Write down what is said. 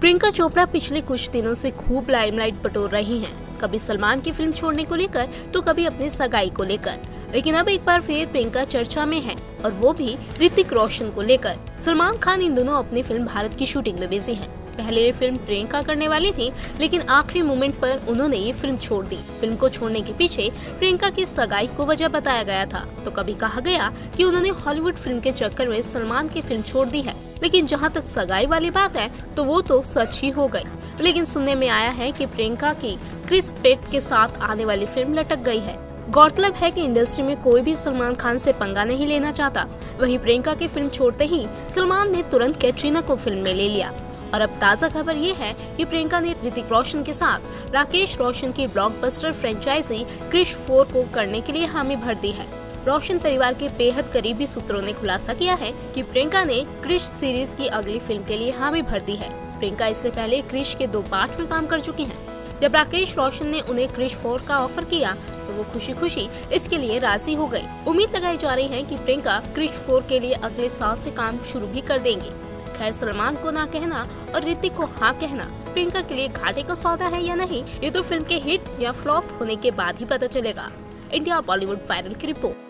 प्रियंका चोपड़ा पिछले कुछ दिनों से खूब लाइमलाइट बटोर रही हैं। कभी सलमान की फिल्म छोड़ने को लेकर तो कभी अपनी सगाई को लेकर। लेकिन अब एक बार फिर प्रियंका चर्चा में है और वो भी ऋतिक रोशन को लेकर। सलमान खान इन दोनों अपनी फिल्म भारत की शूटिंग में बिजी हैं। पहले ये फिल्म प्रियंका करने वाली थी, लेकिन आखिरी मोमेंट पर उन्होंने ये फिल्म छोड़ दी। फिल्म को छोड़ने के पीछे प्रियंका की सगाई को वजह बताया गया था। तो कभी कहा गया कि उन्होंने हॉलीवुड फिल्म के चक्कर में सलमान की फिल्म छोड़ दी है। लेकिन जहां तक सगाई वाली बात है तो वो तो सच ही हो गई। लेकिन सुनने में आया है कि प्रियंका की क्रिस प्रेट के साथ आने वाली फिल्म लटक गई है। गौरतलब है कि इंडस्ट्री में कोई भी सलमान खान से पंगा नहीं लेना चाहता। वहीं प्रियंका की फिल्म छोड़ते ही सलमान ने तुरंत कैटरीना को फिल्म में ले लिया। और अब ताज़ा खबर ये है कि प्रियंका ने ऋतिक रोशन के साथ राकेश रोशन की ब्लॉकबस्टर फ्रेंचाइजी क्रिश 4 को करने के लिए हामी भर दी है। रोशन परिवार के बेहद करीबी सूत्रों ने खुलासा किया है कि प्रियंका ने क्रिश सीरीज की अगली फिल्म के लिए हामी भर दी है। प्रियंका इससे पहले क्रिश के 2 पार्ट में काम कर चुकी हैं। जब राकेश रोशन ने उन्हें क्रिश 4 का ऑफर किया तो वो खुशी खुशी इसके लिए राजी हो गयी। उम्मीद लगाई जा रही है कि प्रियंका क्रिश 4 के लिए अगले साल से काम शुरू भी कर देंगी। खैर, सलमान को ना कहना और ऋतिक को हाँ कहना प्रियंका के लिए घाटे का सौदा है या नहीं, ये तो फिल्म के हिट या फ्लॉप होने के बाद ही पता चलेगा। इंडिया बॉलीवुड वायरल की रिपोर्ट।